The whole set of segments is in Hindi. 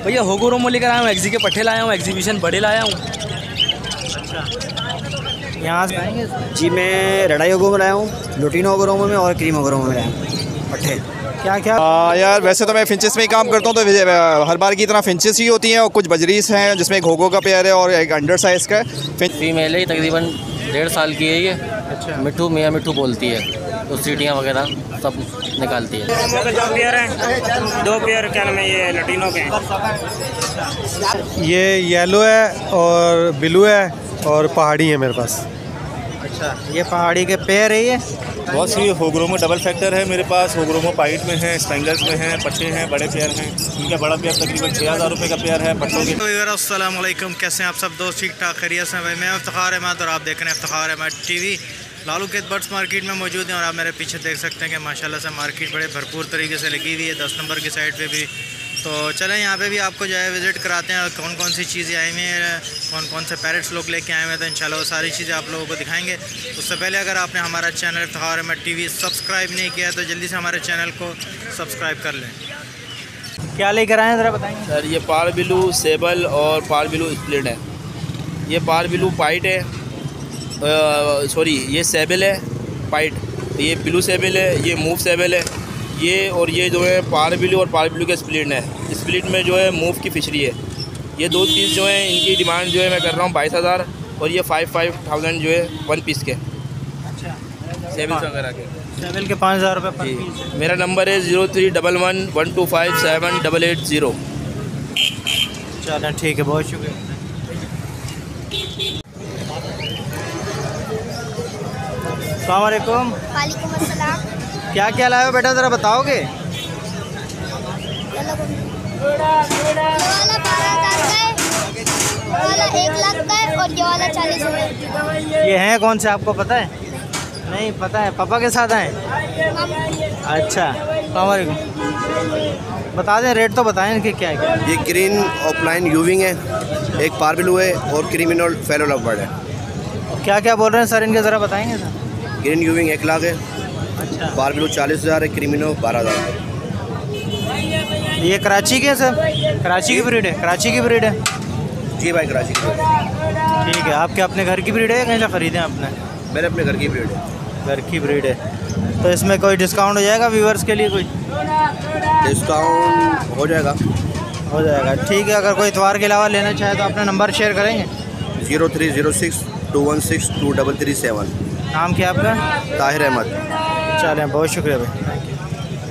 भैया होगोरोमो लेकर आया हूँ, एक्जी के पट्टे लाया हूँ, एग्जीबिशन बड़े लाया हूँ। अच्छा, यहाँ से आएंगे जी मैं रडाई होगोरोमो में लाया हूँ, लुटिनो होगोरोमो में और क्रीम होगोरोमो में लाया हूँ पट्टे। क्या क्या? यार वैसे तो मैं फिंचेस में ही काम करता हूँ, तो हर बार की तरह फिंचेस ही होती हैं और कुछ बजरीस हैं जिसमें एक होगो का पेयर है और एक अंडर साइज़ का है। फीमेल है, तकरीबन 1.5 साल की है ये। अच्छा, मिट्ठू मियाँ मिट्ठू बोलती है, तो सीटियाँ वगैरह सब निकालती है। दो पेयर हैं, 2 पेयर क्या नाम है ये लटीनों के। ये येलो है और ब्लू है और पहाड़ी है मेरे पास। अच्छा, ये पहाड़ी के पेयर है ये। बहुत सी होगोरोमो डबल फैक्टर है मेरे पास, होगोरोमो पाइट में है, स्ट्रैंगल्स में है, पट्टे हैं, बड़े पेयर हैं। इनका बड़ा पेयर तकरीबन 6000 रुपये का पेयर है पट्टों के। अस्सलाम वालेकुम, कैसे हैं आप सब दोस्त? ठीक ठाक खैरियत से? भाई मैं इफ्तिखार अहमद और आप देख रहे हैं इफ्तिखार अहमद टीवी। लालू के बर्ड्स मार्केट में मौजूद हैं और आप मेरे पीछे देख सकते हैं कि माशाल्लाह से मार्केट बड़े भरपूर तरीके से लगी हुई है 10 नंबर की साइड पे भी। तो चलें यहाँ पे भी आपको जो है विज़िट कराते हैं और कौन कौन सी चीज़ें आई हुई हैं, कौन कौन से पैरेट्स लोग लेके आए हुए हैं, तो इंशाल्लाह वो सारी चीज़ें आप लोगों को दिखाएंगे। उससे पहले अगर आपने हमारा channel Iftikhar Ahmed TV subscribe नहीं किया तो जल्दी से हमारे चैनल को सब्सक्राइब कर लें। क्या लेकर आए हैं ज़रा बताएँगे सर? ये पार बिलू सेबल और पार बिलू स्प्लिट है। ये पार बिलू पाइट है, सॉरी ये सेबल है पाइट, ये ब्लू सेबल है, ये मूव सेबल है ये, और ये जो है पार बिलू और पार बिलू के स्प्लिट है। स्प्लिट में जो है मूव की फिशरी है। ये 2 पीस जो है इनकी डिमांड जो है मैं कर रहा हूँ 22,000 और ये 5,000 जो है 1 पीस के। अच्छा, सेबल्स वगैरह के सेबल के 5,000 रुपये पर पीस। मेरा नंबर है 0311125780। चलें ठीक है, बहुत शुक्रिया। अस्सलाम वालेकुम। वालेकुम अस्सलाम। क्या क्या लाए हो बेटा, ज़रा बताओगे? ये वाला 12,000 का है, ये वाला 1 लाख का है और ये वाला 40,000। ये हैं कौन से, आपको पता है? नहीं पता है, पापा के साथ आए? अच्छा, अस्सलाम वालेकुम। बता दें रेट तो बताएं इनके क्या है। ये ग्रीन ऑफलाइन यूविंग है, एक पारबिलू है और क्रिमिनल फेलो लवबर्ड है। क्या क्या बोल रहे हैं सर इनके, ज़रा बताएंगे सर? ग्रीन यूविंग 1 लाख है, अच्छा, पारबिलू 40,000 है, क्रिमिनल 12,000 है। ये कराची के सर? कराची की ब्रीड है? कराची की ब्रीड है? जी भाई कराची की ब्रीड है। ठीक है, आपके अपने घर की ब्रीड है, कहीं से ख़रीदे आपने? मेरे अपने घर की ब्रीड है। घर की ब्रीड है, तो इसमें कोई डिस्काउंट हो जाएगा व्यूवर्स के लिए? कोई डिस्काउंट हो जाएगा? हो जाएगा, ठीक है। अगर कोई इतवार के अलावा लेना चाहे तो अपना नंबर शेयर करेंगे। 0306 216 2337। नाम क्या आपका? ताहिर अहमद। चलें, बहुत शुक्रिया भाई, थैंक यू।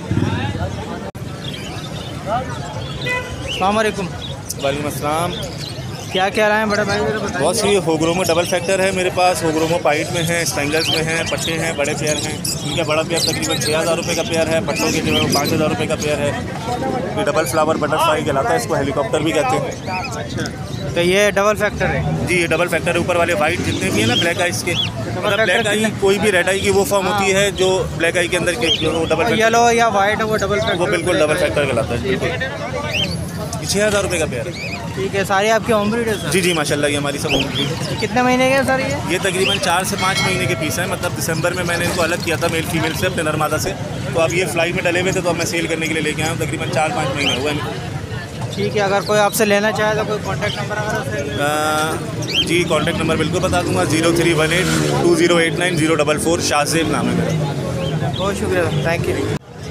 अस्सलाम वालेकुम। वालेकुम अस्सलाम। क्या क्या लाए हैं बड़े भाई, ज़रा बताइए। बहुत सी होगोरोमो डबल फैक्टर है मेरे पास, होगोरोमो पाइट में है, स्ट्रैंगल्स में है, पट्टे हैं, बड़े पेयर हैं। इनका बड़ा पेयर तकरीबन 6000 रुपये का पेयर है, पट्टों के जो है 5,000 रुपये का पेयर है। ये डबल फ्लावर बटरफ्लाई कहलाता है, इसको हेलीकॉप्टर भी कहते हैं। अच्छा, तो ये डबल फैक्टर है? जी ये डबल फैक्टर है। ऊपर वाले वाइट जितने भी हैं ना ब्लैक आइज के, मतलब ब्लैक आई कोई भी रेड आई की वो फॉर्म होती है जो ब्लैक आई के अंदर के डबल येलो या वाइट है वो डबल फैक्टर, वो बिल्कुल डबल फैक्टर कहलाता है। 6,000 रुपये का पेयर है। ठीक है, सारी आपकी होम ब्रीड है सर? जी जी माशाल्लाह, ये हमारी सब होम ब्रीड है। कितने महीने के सर ये तकरीबन 4 से 5 महीने के पीस हैं। मतलब दिसंबर में मैंने इनको अलग किया था मेल फीमेल से अपने नरमादा से, तो अब ये फ्लाई में डले हुए थे तो अब मैं सेल करने के लिए लेके आया हूँ। तकरीबन 4-5 महीने हुए हैं। ठीक है, अगर कोई आपसे लेना चाहे तो कोई कॉन्टैक्ट नंबर हमारा? जी कॉन्टैक्ट नंबर बिल्कुल बता दूँगा, 0318 2089 044। शाहजेब नाम है मेरा। बहुत शुक्रिया, थैंक यू।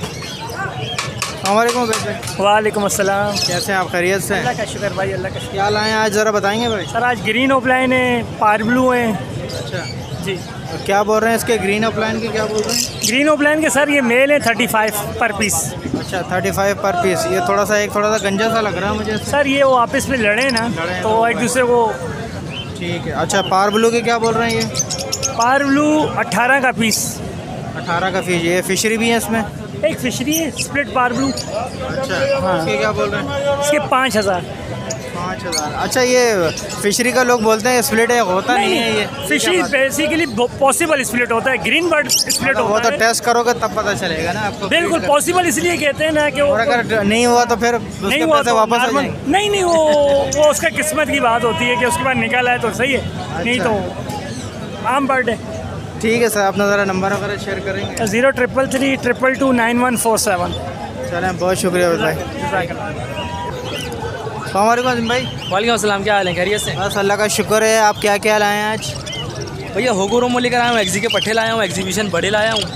वालेकुम भाई। वालेकुम अस्सलाम। कैसे हैं आप, खैरियत से? अल्लाह का शुक्र भाई, अल्लाह का शुक्र। क्या लाए हैं आज, ज़रा बताएंगे भाई? सर आज ग्रीन ऑफलाइन है, पार ब्लू है। अच्छा जी, और क्या बोल रहे हैं इसके ग्रीन ऑफलाइन के, क्या बोल रहे हैं? ग्रीन ऑफलाइन के सर ये मेल है 35 पर पीस। अच्छा, 35 पर पीस। ये थोड़ा सा गंजा सा लग रहा है मुझे सर, ये वो आपस में लड़े ना तो एक दूसरे को। ठीक है। अच्छा, पार ब्लू के क्या बोल रहे हैं ये? पार ब्लू 18 का पीस। 18 का पीस। ये फिशरी भी है इसमें? एक फिशरी है स्प्लिट पार ब्लू। अच्छा, हाँ। इसके क्या बोल रहे हैं? इसके 5,000। 5,000। अच्छा, ये फिशरी का लोग बोलते हैं स्प्लिट है, होता नहीं है ये? फिशरी बेसिकली पॉसिबल स्प्लिट होता है, ग्रीन बर्ड स्प्लिट वो होता तो है। टेस्ट करोगे तब पता चलेगा ना आपको। बिल्कुल पॉसिबल इसलिए कहते हैं ना कि और अगर नहीं हुआ तो फिर नहीं हुआ तो वापस आ नॉर्मल। जाएंगे? नहीं वो उसका किस्मत की बात होती है कि उसके बाद निकल आए तो सही है, नहीं तो आम बर्ड है। ठीक है सर, अपना ज़रा नंबर वगैरह शेयर करेंगे? 0333 222 9147। चलें, बहुत शुक्रिया भाई। अस्सलाम भाई। वालेकुम अस्सलाम, क्या हाल है? खैरियत से? बस अल्लाह का शुक्र है। आप क्या क्या लाए हैं आज? भैया होगोरोमो लेकर आया हूँ, एक्जी के पट्टे लाया हूँ, एग्जीबिशन बड़े लाया हूँ।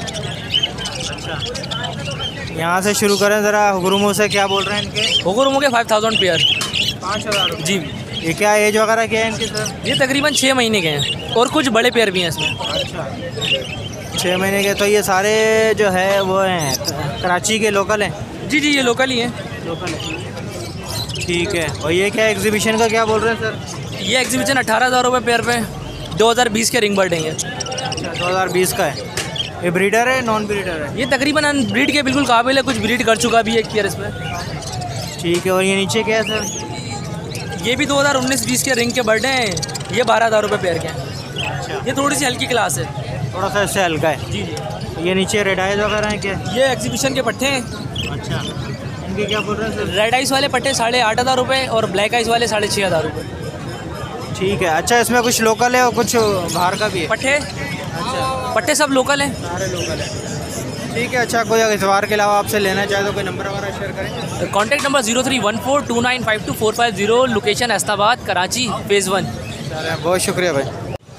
यहाँ से शुरू करें ज़रा। हुगुरुमो से क्या बोल रहे हैं इनके? होगोरोमो के 5000 पेयर। 5000 जी। ये क्या एज वगैरह क्या है इनके सर? ये तकरीबन 6 महीने के हैं और कुछ बड़े पेयर भी हैं इसमें। अच्छा, 6 महीने के। तो ये सारे जो है वो हैं कराची के लोकल हैं? जी जी, ये लोकल ही हैं। लोकल है, ठीक है। और ये क्या एग्जीबिशन का क्या बोल रहे हैं सर? ये एग्जीबिशन 18,000 रुपये पेयर पे 2020 के रिंग बर्ड हैं ये। अच्छा, 2020 का है। ये ब्रीडर है नॉन ब्रीडर है? ये तकरीबन अनब्रीड के बिल्कुल काबिल है, कुछ ब्रीड कर चुका भी है एक पेयर इसमें। ठीक है। और ये नीचे क्या है सर? ये भी 2019-20 के रिंग के बर्ड हैं, ये 12,000 रुपये पेयर के हैं। अच्छा, ये थोड़ी सी हल्की क्लास है। थोड़ा सा इससे हल्का है। जी जी। ये नीचे रेड आइज वगैरह हैं क्या? ये एग्जीबिशन के पट्टे हैं। अच्छा, इनके क्या बोल रहे हैं सर? रेड आइस वाले पट्टे 8,500 रुपये और ब्लैक आइस वाले 6,500 रुपये। ठीक है। अच्छा, इसमें कुछ लोकल है और कुछ बाहर का भी है? पट्टे? अच्छा, पट्टे सब लोकल हैं। सारे लोकल है। ठीक है। अच्छा, कोई इतवार के अलावा आपसे लेना चाहे तो कोई नंबर वगैरह शेयर करेंगे? कॉन्टैक्ट नंबर 031429524520, लोकेशन ऐस्ताबाद कराची फेज़ 1। बहुत शुक्रिया भाई।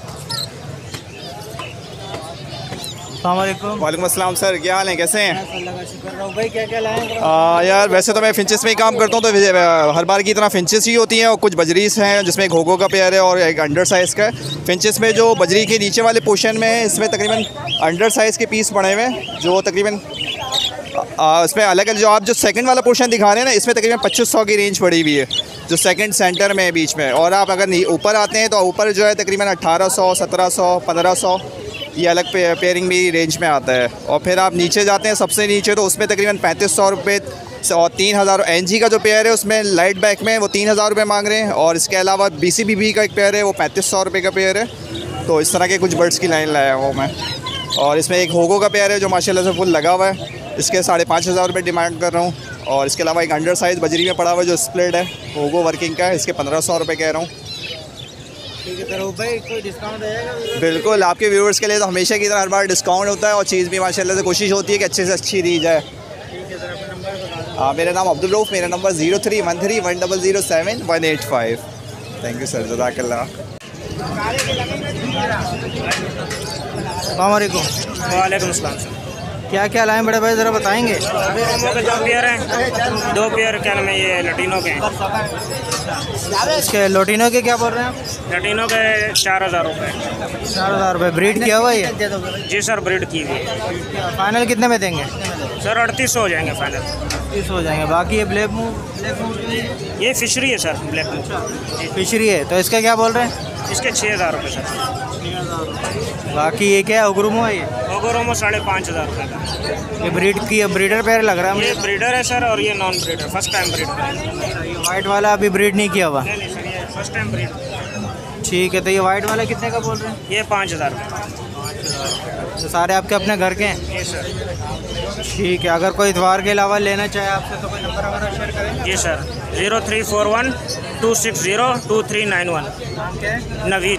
अस्सलाम वालेकुम अस्सलाम सर, क्या हाल है? कैसे हैं? अल्लाह का शुक्र। रहो भाई, क्या क्या लाए हैं? यार वैसे तो मैं फिंचेस में ही काम करता हूँ, तो हर बार की तरह फिंचेस ही होती हैं और कुछ बजरीस हैं, जिसमें एक होगो का पेयर है और एक अंडर साइज़ का है। फिंचेस में जो बजरी के नीचे वाले पोर्शन में है, इसमें तकरीबन अंडर साइज़ के पीस पड़े हुए हैं, जो तकरीबन इसमें अलग अलग जो आप जो सेकंड वाला पोर्शन दिखा रहे हैं ना, इसमें तकरीबन 2500 की रेंज पड़ी हुई है, जो सेकंड सेंटर में है बीच में। और आप अगर ऊपर आते हैं तो ऊपर जो है तकरीबन 1800, 1700, 1500 ये अलग पेयरिंग भी रेंज में आता है। और फिर आप नीचे जाते हैं सबसे नीचे, तो उसमें तकरीबन 3500 रुपये और 3000। एनजी का जो पेयर है उसमें लाइट बैक में वो 3000 रुपये मांग रहे हैं। और इसके अलावा BCBB का एक पेयर है, वो 3500 रुपये का पेयर है। तो इस तरह के कुछ बर्ड्स की लाइन लाया हूँ मैं। और इसमें एक होगो का पेयर है जो माशाल्लाह से फुल लगा हुआ है, इसके 5,500 रुपये डिमांड कर रहा हूँ। और इसके अलावा एक अंडर साइज़ बजरी में पड़ा हुआ है जो स्प्लिट है, होगो वर्किंग का है, इसके 1500 रुपये कह रहा हूँ। ठीक है। तो भाई कोई डिस्काउंट आएगा? बिल्कुल, आपके व्यूअर्स के लिए तो हमेशा की तरह हर बार डिस्काउंट होता है और चीज़ भी माशाल्लाह से कोशिश होती है कि अच्छे से अच्छी दी जाए। मेरा नाम अब्दुल रऊफ़, मेरा नंबर 03131007-185। थैंक यू सर, जज़ाकल्लाह। वालेकुम अस्सलाम। क्या क्या लाए बड़े भाई, ज़रा बताएंगे? होगोरोमो के 2 पेयर हैं, 2 पेयर क्या नाम है ये लटीनो के हैं। इसके लोटिनो के क्या बोल रहे हैं आप? लटीनो के 4,000 रुपये। 4,000 रुपये। ब्रीड किया हुआ है ये? जी सर, ब्रीड की हुई। फाइनल कितने में देंगे? सर 3800 हो जाएंगे फाइनल। 30 हो जाएंगे। बाकी ये ब्लैक मूव ये फिशरी है सर, ब्लैक फिशरी है, तो इसका क्या बोल रहे हैं? इसके 6,000 रुपये सर। बाकी ये क्या है, होगुरुमो है ये? होगोरोमो 5,500 रुपये का। ये ब्रीड की ब्रीडर पेयर लग रहा है ये मुझे। ब्रीडर है सर और ये non breeder, first time breed का है। वाइट वाला अभी ब्रीड नहीं किया हुआ? नहीं सर, ये फर्स्ट टाइम ब्रीड। ठीक है। तो ये वाइट वाला कितने का बोल रहे हैं? ये 5,000 रुपये। तो सारे आपके अपने घर के हैं? जी सर। ठीक है। अगर कोई इतवार के अलावा लेना चाहे आपसे तो कोई नंबर वगैरह शेयर करेंगे? जी सर, 0341-260-2391। नवीद।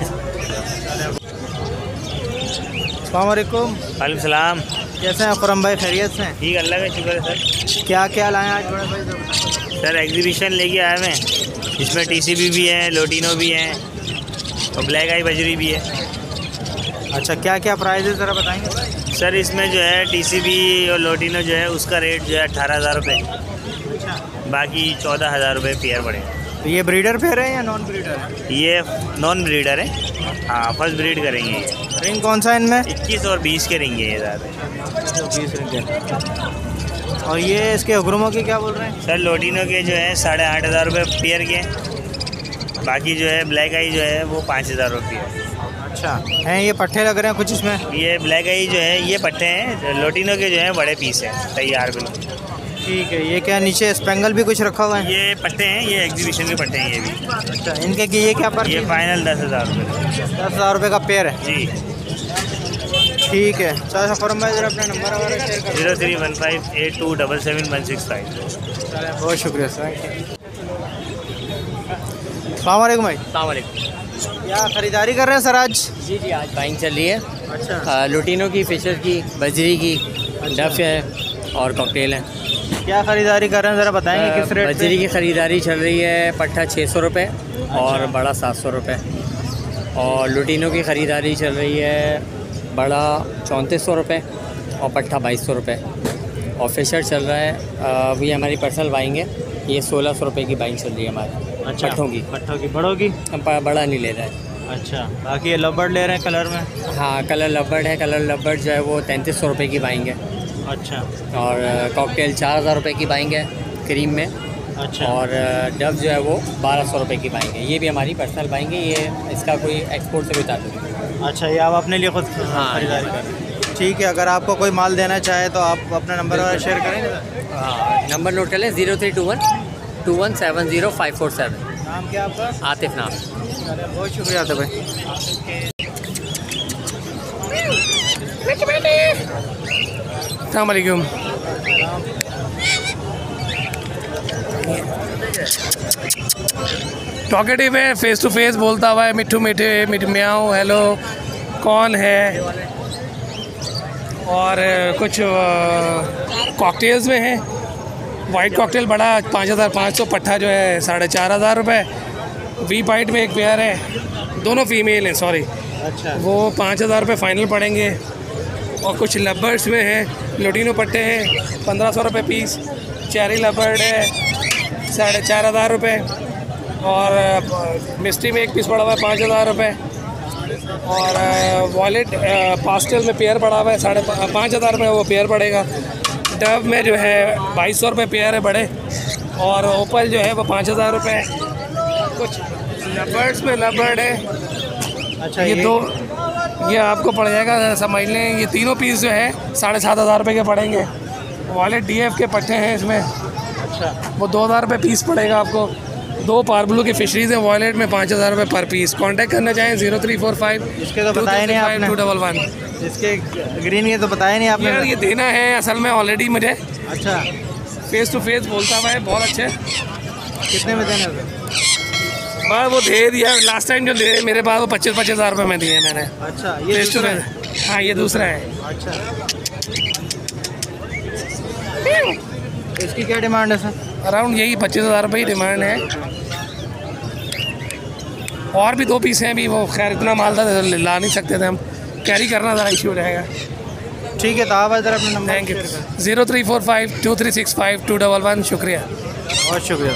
अस्सलामुअलैकुम। वालेकुम सलाम। कैसे हैं खुरम भाई, खैरियत से हैं? ठीक, अल्लाह का शुक्र है सर। क्या क्या लाए हैं आज बड़े भाई? सर एग्जीबिशन लेके आए हैं, इसमें TCB भी है, लोटिनो भी हैं और ब्लैक आई बजरी भी है। अच्छा, क्या क्या प्राइस है ज़रा बताएंगे? सर इसमें जो है TCB और लोटिनो जो है उसका रेट जो है 18,000 रुपये, बाकी 14,000 रुपये पेयर पड़ेगा। तो ये ब्रीडर पेयर है या नॉन ब्रीडर है? ये नॉन ब्रीडर है, हाँ फर्स्ट ब्रीड करेंगे ये। रिंग कौन सा है इनमें? 21 और 20 के रेंगे ये ज़्यादा। 20 रिंग है। और ये इसके हुक्रोमो के क्या बोल रहे हैं? सर लोटिनो के जो है 8,500 रुपये पेयर के, बाकी जो है ब्लैक आई जो है वो 5,000 रुपये। अच्छा, हैं ये पट्टे लग रहे हैं कुछ इसमें? ये ब्लैक आई जो है ये पट्टे हैं, लोटिनो के जो है बड़े पीस हैं तैयार बिल्कुल। ठीक है। ये क्या नीचे स्पेंगल भी कुछ रखा हुआ है? ये पट्टे हैं, ये एग्जीबिशन के पट्टे हैं ये भी। अच्छा, इनके की ये क्या पर? ये फाइनल 10,000 रुपये। 10,000 रुपये का पेयर है? जी। ठीक है। सर फॉरम भाई ज़रा अपना नंबर वगैरह शेयर करें। 031582777165। बहुत शुक्रिया सर। अस्सलामुअलैकुम भाई। अस्सलामुअलैकुम। क्या ख़रीदारी कर रहे हैं सर आज? जी आज बाइंग चल रही है। अच्छा। लुटिनो की, फिशर की, बजरी की, डफ है, और कॉकटेल हैं। क्या ख़रीदारी कर रहे हैं ज़रा बताएंगे किस रेट पे? बजरी की ख़रीदारी चल रही है, पट्ठा 600 रुपये और बड़ा 700 रुपये। और लुटीनों की ख़रीदारी चल रही है, बड़ा 3400 रुपये और पट्ठा 2200 रुपये। और फिशर चल रहा है, अभी हमारी पर्सनल बाइंग है, ये 1600 रुपये की बाइंग चल रही है हमारी। अच्छा, पट्ठों की बड़ों की बड़ा नहीं ले रहा है। अच्छा, बाकी ये लबर्ड ले रहे हैं कलर में? हाँ, कलर लबर्ड है। कलर लबर्ड जो है वो 3300 रुपये की बाइंग है। अच्छा। और कॉकटेल 4000 रुपये की बाइंग है क्रीम में। अच्छा। और डव जो है वो 1200 रुपये की बाइंग है। ये भी हमारी पर्सनल बाइंग है, ये इसका कोई एक्सपोर्ट से भी ताल्लुक नहीं। अच्छा, ये आप अपने लिए खुद खरीदारी कर रहे हैं? ठीक है, अगर आपको कोई माल देना चाहे तो आप अपना नंबर वगैरह शेयर करेंगे? हाँ, नंबर नोट कर लें, 0321 2170 नाम क्या आपका? आतिफ नाम। बहुत शुक्रिया आतिफ भाई। अस्सलाम वालेकुम। टॉकेटिव है, फेस टू फेस बोलता हुआ है, मिट्ठू मीठे म्याऊं हेलो कौन है। और कुछ कॉकटेल्स में है, वाइट कॉकटेल बड़ा 5500, पट्ठा जो है 4500 रुपये। वी वाइट में एक पेयर है, दोनों फीमेल हैं, सॉरी। अच्छा। वो 5000 रुपये फ़ाइनल पड़ेंगे। और कुछ लबर्ड्स में हैं, लुटीनो पट्टे हैं 1500 रुपये पीस। चेरी लबर्ड है 4500 रुपये। और मिस्ट्री में एक पीस पड़ा हुआ है 5000 रुपये। और वॉलेट पास्टल में पेयर पड़ा हुआ है 5500 रुपये, वो पेयर पड़ेगा। डव में जो है 2200 रुपये पेयर है बड़े। और ओपल जो है वो 5000 रुपये। कुछ लबर्ड्स में लबर्ड है। अच्छा, ये आपको पड़ जाएगा, समझ लें ये तीनों पीस जो है 7500 रुपये के पड़ेंगे। वॉलेट DF के पट्टे हैं इसमें। अच्छा। वो 2000 रुपये पीस पड़ेगा आपको। 2 पार्बलू की फिशरीज है वॉलेट में, 5000 रुपये पर पीस। कांटेक्ट करना चाहें 0345 इसके तो बताया नहीं आपने 211। इसके ग्रीन के तो बताया नहीं आपने? यार ये देना है असल में ऑलरेडी मुझे। अच्छा। फेस टू फेस बोलता हुआ है, बहुत अच्छे। कितने में देने? बस वो दे दिया लास्ट टाइम जो दे मेरे पास, वो 25,000 रुपये में दिए मैंने। अच्छा, ये फेस टू फेस। हाँ, ये दूसरा है। अच्छा। इसकी क्या डिमांड है सर? अराउंड यही 25,000 रुपये ही डिमांड है। और भी 2 पीस हैं अभी, वो खैर इतना माल था ला नहीं सकते थे हम, कैरी करना ज़रा इशू हो जाएगा। ठीक है, तो आप इधर अपना नंबर। Thank you. 0345 2365 211। शुक्रिया, बहुत शुक्रिया।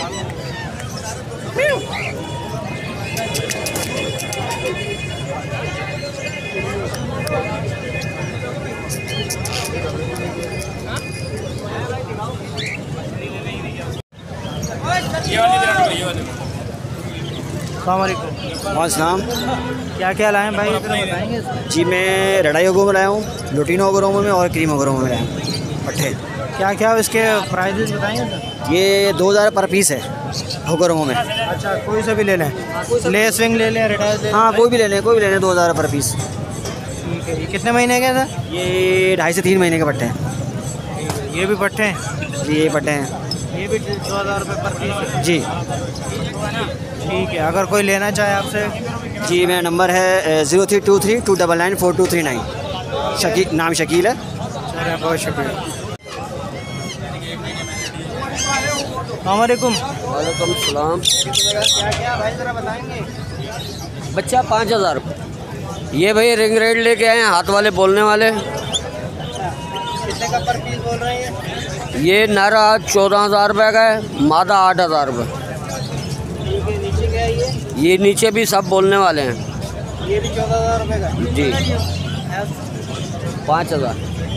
अस्सलाम। क्या क्या लाए भाई, बताएंगे? जी, मैं रडाई ओगो में लाया हूँ, लुटीनो ओगरोमो में और क्रीम ओगरोमो में लाया हूँ पट्टे। क्या क्या इसके प्राइजेस बताएंगे सर? ये 2000 पर पीस है ओगरोमो में। अच्छा, कोई से भी ले लें, ले स्विंग ले लें, रिटायर ले? हाँ, कोई भी ले लें 2000 पर पीस। ठीक है। ये कितने महीने के सर? ये 2.5 से 3 महीने के पट्टे हैं। ये भी पट्टे हैं? जी, ये पट्टे हैं। ये भी 2000 रुपये पर पीस है? जी। ठीक है, अगर कोई लेना चाहे आपसे? जी, मेरा नंबर है 0323 299 4239। नाम शकील है। बहुत शुक्रिया। वालेकुम सलाम। क्या भाई ज़रा बताएंगे? बच्चा 5000 रुपये। ये भाई रिंग रेड लेके आए हैं, हाथ वाले बोलने वाले। कितने का पर पीस बोल रहे हैं? ये नारा 14,000 रुपये का है, मादा 8,000 रुपये। नीचे क्या है ये नीचे भी सब बोलने वाले हैं। ये भी 14,000 रुपये का? जी। 5000।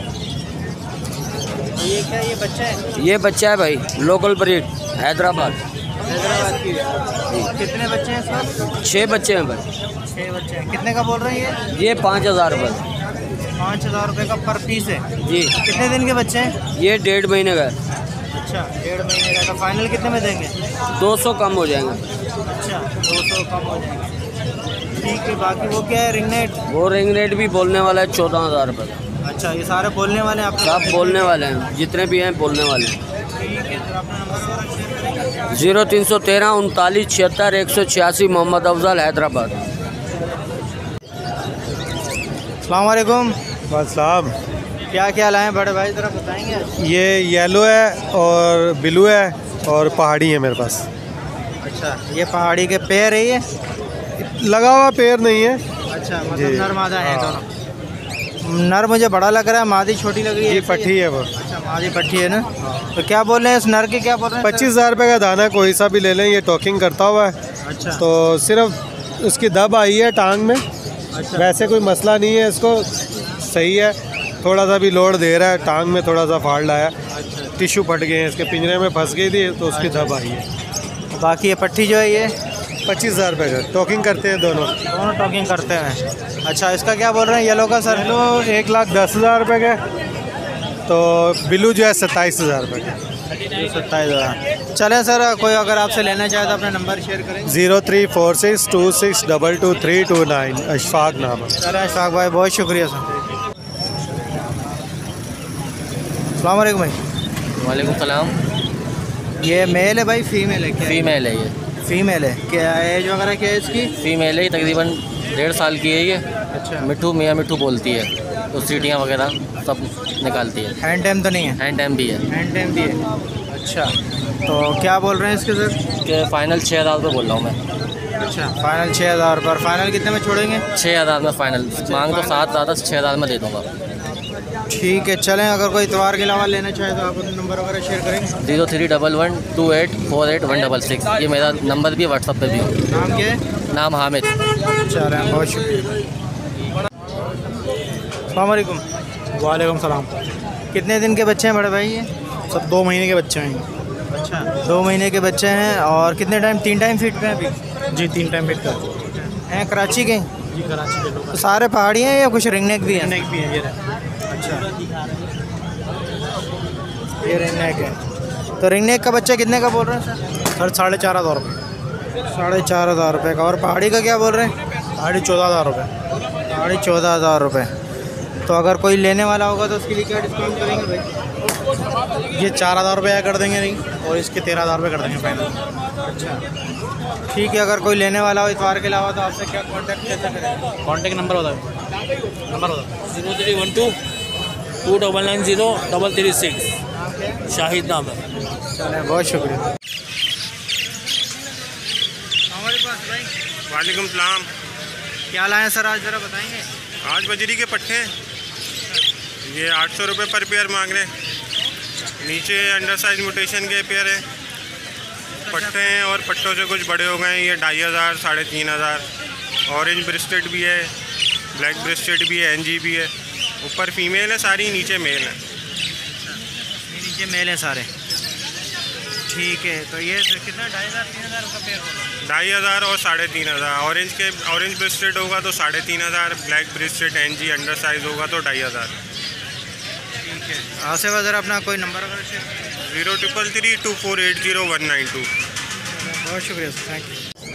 ये क्या, ये बच्चा है? ये बच्चा है भाई, लोकल ब्रीड, हैदराबाद। की। कितने बच्चे हैं सर? 6 बच्चे हैं भाई। 6 बच्चे हैं। कितने का बोल रहे हैं ये 5000 रुपये। 5000 रुपये का पर पीस है जी। कितने दिन के बच्चे हैं? ये 1.5 महीने का है। अच्छा, 1.5 महीने का। तो फाइनल कितने में देंगे? 200 कम हो जाएंगे। अच्छा, 200 कम हो जाएगा। ठीक है, बाकी वो क्या है, रिंग नेट? वो रिंग नेट भी बोलने वाला है 14,000 रुपये का। अच्छा, ये सारे बोलने वाले हैं आप? सब बोलने वाले हैं, जितने भी हैं बोलने वाले हैं। ठीक है, तो अपना नंबर 0313 39 76 186 मोहम्मद अफजल, हैदराबाद। अस्सलाम वालेकुम। वालेकुम। क्या क्या लाए बड़े भाई, ज़रा बताएंगे? ये येलो है और ब्लू है और पहाड़ी है मेरे पास। अच्छा, ये पहाड़ी के पेड़ है, ये लगा हुआ पेड़ नहीं है। अच्छा, मतलब नर मादा है दोनों। नर मुझे बड़ा लग रहा है, मादी छोटी लग रही है। ये पट्टी है वो। अच्छा, मादी पट्टी है ना। तो क्या बोल रहे हैं इस नर के, क्या बोल रहे हैं? 25,000 रुपये का दाना, कोई सा भी ले लें। ये टॉकिंग करता हुआ है। अच्छा। तो सिर्फ उसकी दब आई है टांग में। अच्छा। वैसे कोई मसला नहीं है, इसको सही है। थोड़ा सा भी लोड दे रहा है, टांग में थोड़ा सा फाल्ट आया। अच्छा। टिश्यू फट गए हैं, इसके पिंजरे में फंस गई थी तो उसकी दब आई है। बाकी ये पट्टी जो है ये 25,000 रुपये का। टॉकिंग करते हैं दोनों टॉकिंग करते हैं। अच्छा, इसका क्या बोल रहे हैं येलो का सर? येलो 1,10,000 रुपये का। तो ब्लू जो है 27,000 रुपये का। 27,000। चलें सर, कोई अगर आपसे लेना चाहे तो अपना नंबर शेयर करें। 0346262229। अशफाक नाम है। चलें अशफाक भाई, बहुत शुक्रिया सर। अस्सलाम वालेकुम भाई। वालेकुम सलाम। ये मेल है भाई, फीमेल है? क्या फीमेल है ये। फीमेल है। क्या एज वगैरह क्या है इसकी? फीमेल है, तकरीबन 1.5 साल की है ये। अच्छा। मिट्ठू मियाँ मिट्ठू बोलती है, तो सीटियाँ वगैरह सब निकालती है। हैंड टाइम तो नहीं है? हैंड टाइम भी है। हैंड टाइम भी है। अच्छा, तो क्या बोल रहे हैं इसके सर? कि फ़ाइनल 6,000 रुपये बोल रहा हूँ मैं। अच्छा, फाइनल 6,000 पर। फाइनल कितने में छोड़ेंगे? 6,000 में फ़ाइनल। मांग तो 7,000, 6,000 में दे दूँगा। ठीक है, चलें अगर कोई इतवार के अलावा लेना चाहे तो आप अपना नंबर वगैरह शेयर करेंगे। 03112848 ये मेरा नंबर भी, व्हाट्सअप पे भी। नाम क्या है? नाम हामिद। चलें, बहुत शुक्रिया। अस्सलाम वालेकुम। वालेकुम सलाम। कितने दिन के बच्चे हैं बड़े भाई ये? सब 2 महीने के बच्चे हैं। अच्छा, 2 महीने के बच्चे हैं। और कितने टाइम? 3 टाइम फीड पे हैं अभी? जी, 3 टाइम फीड कर हैं। कराची के? जी, कराची के लोग। तो सारे पहाड़ी हैं या कुछ रिंग नेक भी हैं? रिंग नेक भी है ये। अच्छा, ये रिंग नेक है। तो रिंग नेक का बच्चा कितने का बोल रहे हैं सर? 4,500 रुपये। 4,500 रुपये का। और पहाड़ी का क्या बोल रहे हैं? पहाड़ी 14,000 रुपये। पहाड़ी 14,000 रुपये। तो अगर कोई लेने वाला होगा तो उसके लिए क्या डिस्काउंट करेंगे भाई? ये 4,000 रुपये कर देंगे नहीं, और इसके 13,000 रुपये कर देंगे फाइनल। अच्छा, ठीक है। अगर कोई लेने वाला हो इतवार के अलावा तो आपसे क्या कॉन्टैक्ट कैसे करें? कॉन्टैक्ट नंबर बताओ। नंबर बताओ। 0312-2990-336। शाहिद नाम है। चलें, बहुत शुक्रिया। वालेकुम सलाम। क्या लाए सर आज, ज़रा बताएंगे? आज बजरी के पट्टे ये 800 रुपये पर पेयर मांग रहे हैं। नीचे अंडर साइज म्यूटेशन के पेयर है पट्टे हैं, और पट्टों से कुछ बड़े हो गए हैं। ये 2,500, 3,500। ऑरेंज ब्रेस्टेड भी है, ब्लैक ब्रेस्टेड भी है, एनजी भी है। ऊपर फीमेल है सारी, नीचे मेल है। नीचे मेल है सारे। ठीक है, तो ये कितना? 2,500, 3,000 का पेयर होगा? 2,500 और 3,500। ऑरेंज ब्रेस्टेड होगा तो 3,500। ब्लैक ब्रेस्टेड एनजी अंडर साइज होगा तो 2,500। ठीक है। आसिफ ज़रा अपना कोई नंबर अगर शेयर? 03332480-192। बहुत शुक्रिया सर, थैंक यू।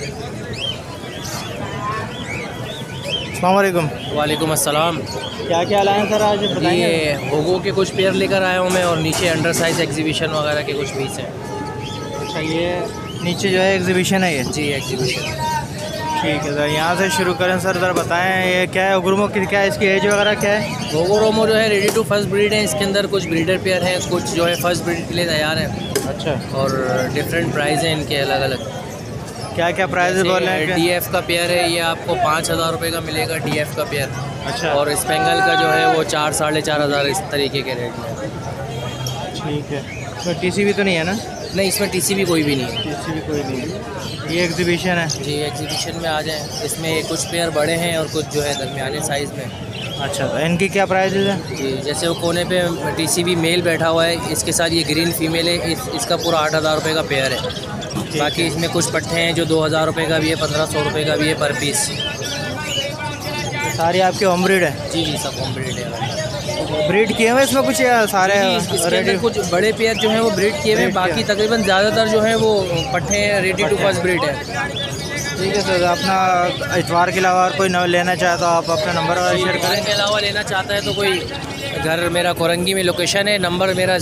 अस्सलाम वालेकुम। वालेकुम अस्सलाम। क्या क्या लाए हैं सर आज, बताइए? ये होगो के कुछ पेयर लेकर आया हूँ मैं, और नीचे अंडर साइज एग्जीबिशन वगैरह के कुछ पीस हैं। अच्छा, ये नीचे जो है एग्जीबिशन है ये? जी, एग्जीबिशन। ठीक है सर, यहाँ से शुरू करें सर। ज़रा बताएं ये क्या है? उग्रमो की क्या है, इसकी एज वगैरह क्या है? ओगोरोमो जो है रेडी टू फर्स्ट ब्रीड है। इसके अंदर कुछ ब्रीडर पेयर हैं, कुछ जो है फर्स्ट ब्रीड के लिए तैयार हैं। अच्छा। और डिफरेंट प्राइस हैं इनके अलग अलग। क्या क्या प्राइस बोल रहे हैं? DF का पेयर है, ये आपको 5,000 रुपये का मिलेगा DF का पेयर। अच्छा। और स्पेंगल का जो है वो 4-4,500 इस तरीके के रेट में। ठीक है। इसमें TCB तो नहीं है ना? नहीं, इसमें TCB कोई भी नहीं है। TCB कोई नहीं है। ये एग्जीबिशन है? जी, एग्जीबिशन में आ जाएं। इसमें कुछ पेयर बड़े हैं और कुछ जो है दरमियाने साइज़ में। अच्छा, तो इनकी क्या प्राइसेज है? जी, जैसे वो कोने पे TCB मेल बैठा हुआ है, इसके साथ ये ग्रीन फीमेल है। इसका पूरा 8,000 रुपये का पेयर है। बाकी इसमें कुछ पट्टे हैं जो 2,000 रुपये का भी है, 1,500 रुपये का भी है पर पीस। सारी आपकी होम ब्रीड है? जी जी, सब होम ब्रीड है। ब्रीड किए हुए इसमें कुछ या सारे? इसके अंदर कुछ बड़े पेयर जो हैं वो ब्रीड किए हुए हैं, बाकी तकरीबन ज़्यादातर जो है वो पट्टे हैं, रेडी टू फर्स्ट ब्रीड है। ठीक है सर, अपना इतवार के अलावा और कोई लेना चाहे तो आप अपना नंबर शेयर करें। के अलावा लेना चाहता है तो कोई, घर मेरा कोरंगी में लोकेशन है। नंबर मेरा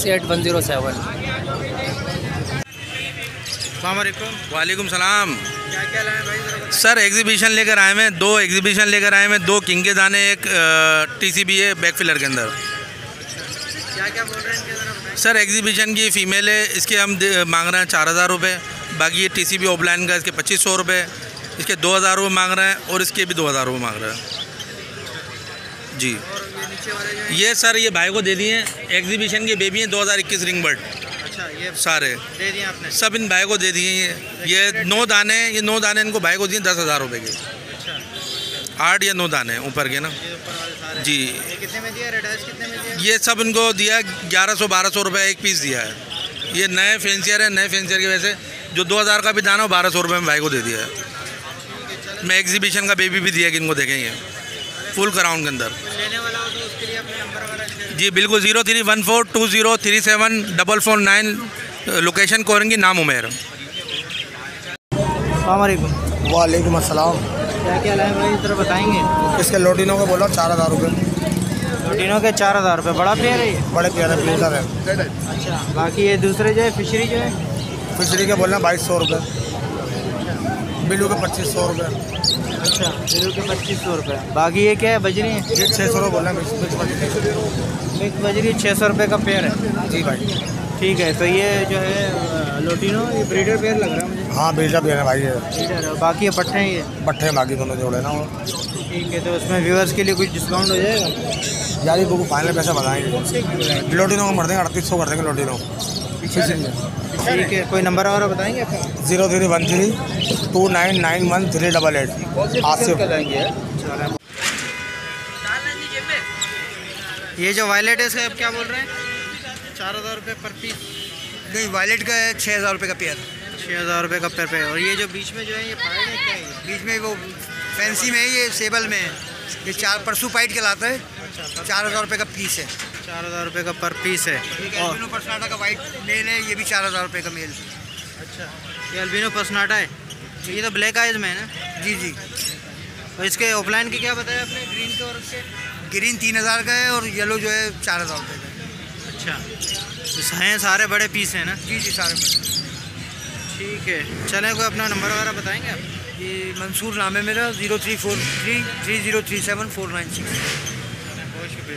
031212681007। अस्सलाम वालेकुम। वालेकुम सलाम। सर एग्जीबिशन लेकर आए हैं, 2 एग्जीबिशन लेकर आए हैं, 2 किंग के दाने, एक TCB है बैक फिलर के अंदर। क्या बोल रहे हैं इनके अंदर? सर एग्जीबिशन की फ़ीमेल है, इसके हम मांग रहे हैं 4000 रुपये। बाकी ये TCB ऑफलाइन का इसके 2500 रुपये, इसके 2000 रुपये मांग रहे हैं और इसके भी 2000 रुपये मांग रहे हैं जी। ये सर ये भाई को दे दिए हैं, एग्जीबिशन के बेबी हैं 2021 रिंग बर्ड। अच्छा, ये सारे दे दिए आपने? सब इन भाई को दे दिए हैं। ये 9 दाने, ये 9 दाने इनको भाई को दिए 10,000 रुपये के। अच्छा, 8 या 9 दाने ऊपर के ना जी। ये कितने में दिया? रेड आइस कितने में दिया? ये सब इनको दिया 1100-1200 रुपये एक पीस दिया है। ये नए फेंसियर है, नए फेंसियर की वजह से जो 2000 का भी दाना हो 1200 रुपये में भाई को दे दिया है। मैं एग्जीबिशन का बेबी भी दिया कि इनको देखेंगे फुल क्राउन के अंदर। लेने वाला हो तो उसके लिए अपने नंबर वगैरह जी बिल्कुल, 031420374449, लोकेशन कोरंगी, नाम उमेर। वालेकुम अस्सलाम। क्या क्या लाए भाई, जरा बताएंगे? इसके लोटिनों का बोला 4000 रुपये। लोटिनों के 4000 रुपये। बड़ा पेयर है ये? बड़े पेयर है, ब्लेजर है। अच्छा, बाकी ये दूसरे जो है फिशरी जो है? फिशरी के बोलना 2200 रुपये, बिलू के 2500 रुपये। अच्छा, बिलू के 2500 रुपये। बाकी ये क्या है, बजरी है? ये 600 रुपये बोलना, मिक्स बजरी 600 रुपये का पेयर है जी भाई। ठीक है, तो ये जो है लोटिनो ये ब्रीडर पेयर लग रहा है मुझे। हाँ ब्रीडर पेयर है भाई ये। ब्रीडर है, बाकी ये पट्टे हैं? ये पट्टे हैं बाकी दोनों जोड़े ना। ठीक है, तो उसमें व्यूअर्स के लिए कुछ डिस्काउंट हो जाएगा? यार ये बुक फाइनल पैसा बताएंगे। लोटिनो को मर देंगे 3800 कर देंगे लोटिनो। ठीक है, कोई नंबर वगैरह बताएंगे आपका? 031329913888। आसिफ। ये जो वायलेट है इसका आप क्या बोल रहे हैं? 4000 रुपये पर पीस? नहीं, वायलेट का है 6000 रुपये का पेयर। 6000 रुपये का पेयर पे। और ये जो बीच में जो है ये पाइड है, क्या है? बीच में वो फैंसी में है, ये सेबल में है। ये 4 परसू पाइट कहलाता है। 4000 रुपये का पीस है। 4000 रुपये का पर पीस है। अल्बिनो पर्सनाटा का वाइट मेल है, ये भी 4000 रुपये का मेल। अच्छा, ये अल्बिनो पर्सनाटा है। ये तो ब्लैक आइज में है ना? जी जी। और इसके ऑफलाइन के क्या बताया आपने, ग्रीन के और उसके? ग्रीन 3000 का है और येलो जो है 4000 रुपये का है। अच्छा, हैं सारे बड़े पीस हैं ना? जी जी, सारे बड़े। ठीक है, चलें, कोई अपना नंबर वगैरह बताएंगे आप? ये मंसूर नाम है मेरा, 034330374996। बहुत शुक्रिया।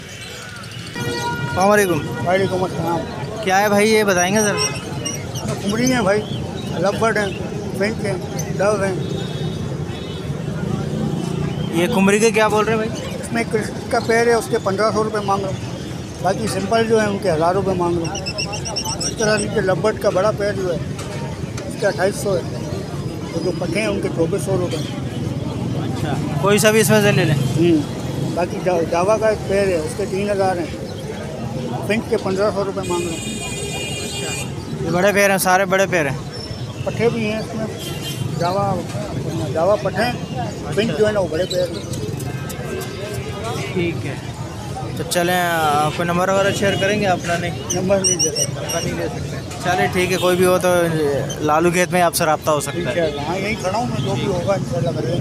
वालेकुम। वालेकुम अस्सलाम। क्या है भाई, ये बताएंगे सर? कुमरी हैं भाई, लवबर्ड हैं, फिंच हैं, डव हैं। ये कुमरी के क्या बोल रहे हैं भाई? इसमें क्रिस्टल का पेड़ है, उसके 1500 रुपये मांग रहा हूँ। बाकी सिंपल जो है उनके 1000 रुपये मांग रहा हूँ। इस तरह नीचे लवबर्ड का बड़ा पेड़ जो है उसके 2800 है। तो जो पट्टे हैं उनके 2400 रुपये। अच्छा, कोई सा भी इसमें से ले लें? बाकी जावा का एक पेड़ है, उसके 3000 हैं। फिंच के 1500 रुपये मांग रहा हूँ। अच्छा, ये बड़े पेड़ हैं, सारे बड़े पेड़ हैं। पट्टे भी हैं इसमें, जावा पट्टे हैं, फिंच जो है ना वो बड़े पेड़ हैं। ठीक है, तो चलें, कोई नंबर वगैरह शेयर करेंगे अपना? नहीं, नंबर नहीं दे सकते। नंबर नहीं दे सकते। चले ठीक है, कोई भी हो तो लालू खेत में आपसे रब्ता हो सकता है। हाँ, यहीं खड़ा हूँ मैं, जो भी होगा इंशाल्लाह करेंगे।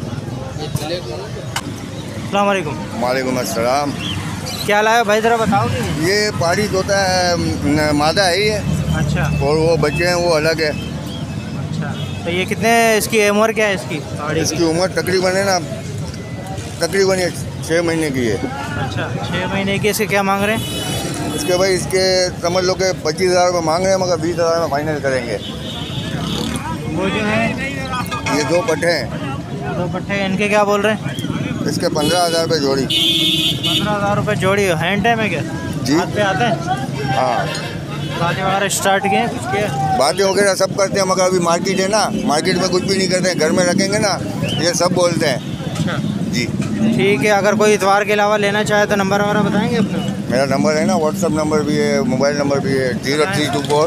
अस्सलाम वालेकुम। वालेकुम अस्सलाम। क्या लाया भाई, ज़रा बताओगे? ये पहाड़ी तोता है, मादा है ये। अच्छा, और वो बच्चे हैं वो अलग है। अच्छा, तो ये कितने, इसकी उम्र क्या है इसकी? इसकी उम्र तकरीबन है ना, तकरीबन 6 महीने की है। अच्छा, 6 महीने की। इसके क्या मांग रहे हैं? इसके भाई इसके समझ लो कि 25,000 रुपये मांग रहे हैं, मगर 20,000 में फाइनल करेंगे। वो जो है ये 2 पट्टे हैं। 2 पट्टे, इनके क्या बोल रहे हैं? इसके 15,000 रुपये जोड़ी। 15,000 रुपये जोड़ी। हैंड टाइम है क्या? जी, हाथ पे आते हैं? हाँ, बातें वगैरह स्टार्ट किए हैं, कुछ किया? बातें वगैरह सब करते हैं, मगर अभी मार्केट है ना, मार्केट में कुछ भी नहीं करते हैं। घर में रखेंगे ना, ये सब बोलते हैं। अच्छा जी, ठीक है, अगर कोई इतवार के अलावा लेना चाहे तो नंबर वगैरह बताएंगे अपना? मेरा नंबर है ना, व्हाट्सअप नंबर भी है, मोबाइल नंबर भी है,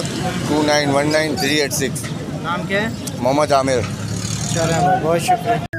03242919 386। नाम क्या है? मोहम्मद आमिर। चलें भाई, बहुत शुक्रिया।